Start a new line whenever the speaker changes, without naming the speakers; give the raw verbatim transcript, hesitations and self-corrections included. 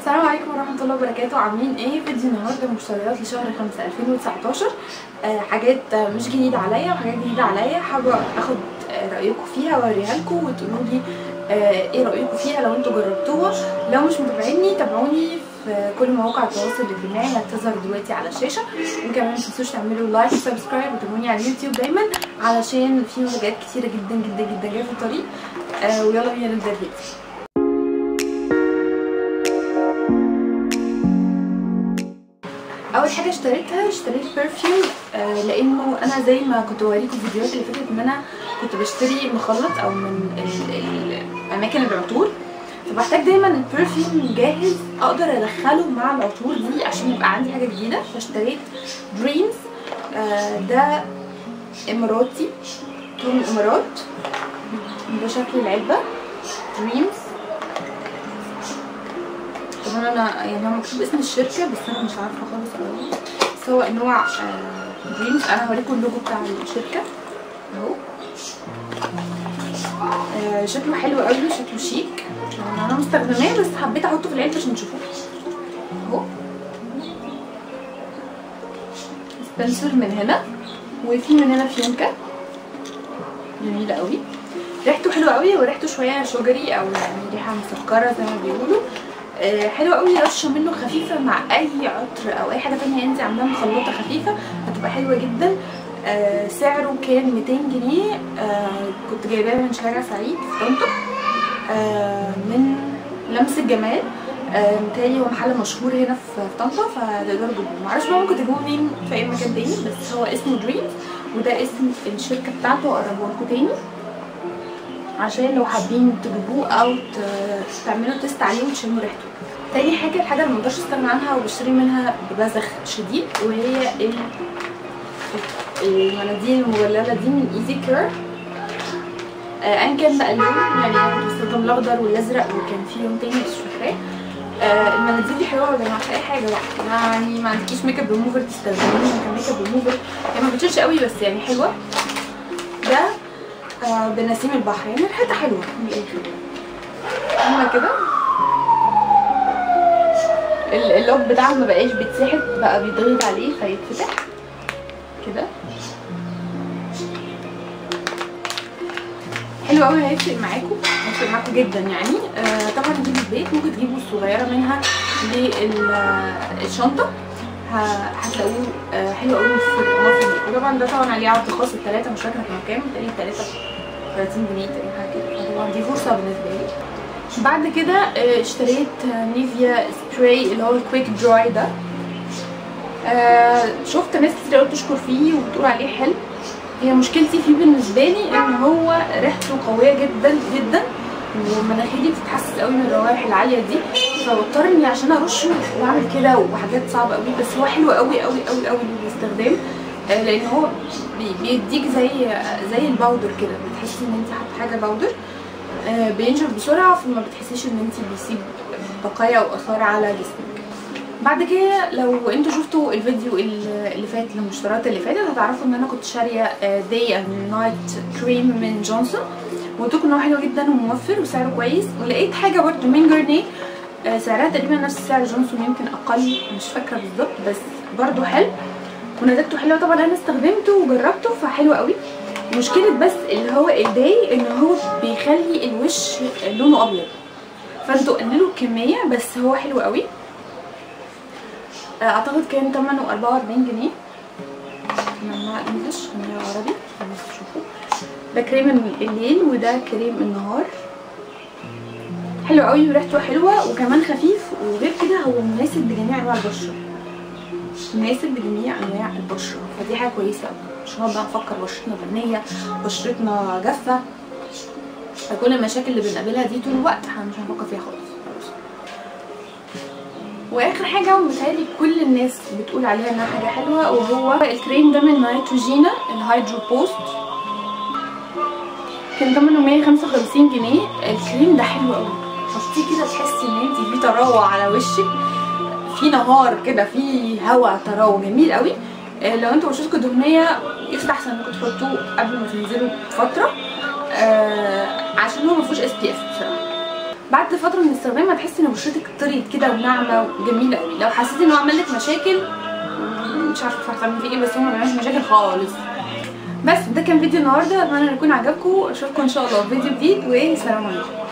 السلام عليكم ورحمه الله وبركاته. عاملين ايه؟ فيديو النهارده مشتريات لشهر خمسة ألفين وتسعتاشر. آه حاجات مش جديده عليا وحاجات جديده عليا، حابه اخد آه رايكم فيها واوريها لكم وتقولوا لي آه ايه رايكم فيها لو انتوا جربتوها. لو مش متابعيني تابعوني في كل مواقع التواصل الاجتماعي هتظهر دلوقتي على الشاشه، وكمان ما تنسوش تعملوا لايك وسبسكرايب وتابعوني على اليوتيوب دايما علشان في مفاجآت كتيره جدا جدا جدا جايه في الطريق. آه ويلا بينا نبدا الفيديو. اول حاجه اشتريتها اشتريت برفيوم، آه لانه انا زي ما كنت بوريكم في الفيديوهات اللي فاتت ان انا كنت بشتري مخلط او من الاماكن العطور، فبحتاج دايما البرفيوم جاهز اقدر ادخله مع العطور دي عشان يبقى عندي حاجه جديده. فاشتريت دريمز، آه ده اماراتي، تون الامارات، ده شكل العلبه دريمز. طبعا انا يعني هو مكتوب اسم الشركه بس انا مش عارفه خالص قوي، بس هو نوع دريمز. آه انا هوريكم اللوجو بتاع الشركه اهو. آه شكله حلو قوي، شكله شيك. انا مستخدماه بس حبيت احطه في العلبه عشان تشوفوه اهو. سبنسر من هنا، وفي من هنا فيونكه جميله قوي، ريحته حلوه قوي وريحته شويه شجري او يعني ريحه مسكره زي ما بيقولوا. آه حلوه قوي، رشه منه خفيفه مع اي عطر او اي حاجه تانية انت عاملاها مخلطه خفيفه هتبقى حلوه جدا. آه سعره كان ميتين جنيه، آه كنت جايباه من شارع سعيد في طنطا، آه من لمس الجمال. آه متهيألي هو محل مشهور هنا في طنطا فتقدروا تجيبوه. معرفش بقى ممكن تجيبوه منين في اي مكان تاني، بس هو اسمه دريمز وده اسم الشركه بتاعته. هقربه لكم تاني عشان لو حابين تجيبوه او تعملوا تيست عليه وتشموا ريحته. تاني حاجه، الحاجه اللي مقدرش استغنى عنها وبشتري منها ببذخ شديد، وهي المناديل المبلله دي من ايزي كير. ايا كان بقى اللون، يعني انا كنت بستخدم الاخضر والازرق وكان في لون تاني مش فاكراه. آه المناديل دي حلوه يا جماعه في اي حاجه بقى، يعني ما عندكيش ميك اب ريموفر تستخدميه كميك اب ريموفر، هي ما بتشيلش قوي بس يعني حلوه. ده آه بنسيم البحر، يعني ريحتها حلوه من الاخر. هما كده اللوك بتاعه ما بقاش بيتسحب، بقى بيضغط عليه فيتفتح كده، حلو قوي، هيفرق معاكم هيفرق معاكم جدا يعني. آه طبعا دي البيت ممكن تجيبوا الصغيره منها للشنطه هتلاقوه آه حلو قوي في المصري. وطبعا ده طبعا عليه عرض خاص، الثلاثه مش فاكره كانوا كام، تقريبا ثلاثه ثلاثين جنيه تقريبا حاجه كده، طبعا دي فرصه بالنسبه لي. بعد كده اشتريت نيفيا سبراي اللي هو الكويك دراي ده. آه شفت ناس كتير قوي بتشكر فيه وبتقول عليه حلو. هي مشكلتي فيه بالنسبه لي ان هو ريحته قويه جدا جدا ومناخيري بتتحسس قوي من الروائح العاليه دي، فبضطر اني عشان ارشه واعمل كده وحاجات صعبه قوي، بس هو حلو قوي قوي قوي قوي للاستخدام. آه لان هو بيديك زي زي الباودر كده، بتحسي ان انت حاطه حاجه باودر. آه بينشف بسرعه فما بتحسيش ان انت بيسيب بقايا واثار على جسمك. بعد كده لو انتوا شفتوا الفيديو اللي فات المشتريات اللي فاتت هتعرفوا ان انا كنت شاريه داي اند نايت كريم من جونسون، وقلت لكم ان هو حلو جدا وموفر وسعره كويس. ولقيت حاجه برده من جارنيه آه سعرها تقريبا نفس سعر جونسون، يمكن اقل مش فاكره بالظبط، بس برده حلو ونتيجته حلوه. طبعا انا استخدمته وجربته فحلو قوي. مشكله بس اللي هو الداي ان هو بيخلي الوش لونه ابيض، فانتوا قللوا الكميه، بس هو حلو قوي. اعتقد كان ثمنه أربعة وأربعين جنيه، ممنوع انجلش ممنوع عربي بس شوفوا. ده كريم الليل وده كريم النهار، حلو قوي وريحته حلوه وكمان خفيف، وغير كده هو مناسب لجميع انواع البشره، مناسب لجميع انواع البشره، فدي حاجه كويسه قوي عشان نقعد نفكر بشرتنا غنيه بشرتنا جافه، فكل المشاكل اللي بنقابلها دي طول الوقت احنا مش هنفكر فيها خالص. واخر حاجه ومتهيألي كل الناس بتقول عليها انها حاجه حلوه، وهو الكريم ده من نيتروجينا الهايدرو بوست، كان ثمنه مية وخمسة وخمسين جنيه. الكريم ده حلو قوي، حطيه كده تحسي ان انت في طراوه على وشك، في نهار كده، في هوا طراوه جميل قوي. لو انتوا بشرتكم دهنيه يستحسن انكم تحطوه قبل ما تنزلوا بفتره، آه عشان هو مفيهوش اس بي اف بصراحه. بعد فتره من استخدامها هتحسي ان بشرتك طريت كده وناعمه وجميله قوي. لو حسيتي ان هو عمل لك مشاكل مش عارفه هتعملي فيه ايه، بس هو ما بيعملش مشاكل خالص. بس ده كان فيديو النهارده، اتمنى ان يكون عجبكم. اشوفكم ان شاء الله في فيديو جديد، والسلام عليكم.